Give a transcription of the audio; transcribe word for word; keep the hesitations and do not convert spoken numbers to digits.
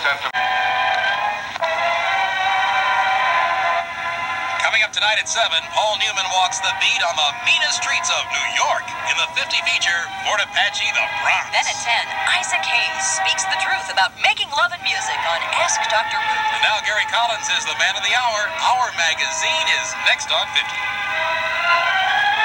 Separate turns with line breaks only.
sentiment.
Coming up tonight at seven, Paul Newman walks the beat on the meanest streets of New York in the fifty feature, Fort Apache, the Bronx.
Then at ten, Isaac Hayes speaks the truth about making love and music on Ask Doctor Ruth.
And now Gary Collins is the man of the hour. Our magazine is next on fifty.